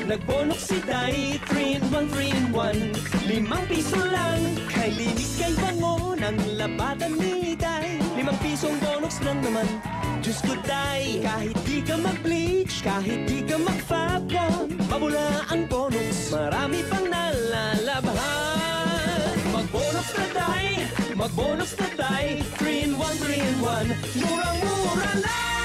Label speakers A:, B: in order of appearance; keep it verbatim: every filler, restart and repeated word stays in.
A: Nagbonok si Day, three in one, three in one. Limang piso lang, kay linis kay bango ng labatan ni Day. Limang pisong bonoks lang naman, Diyos ko Day. Kahit di ka mag-bleach, kahit di ka mag-fapon, mabula ang bonoks, marami pang nalalabhan. Mag-bonoks na Day, mag-bonoks na Day, three in one, three in one. Murang-mura lang.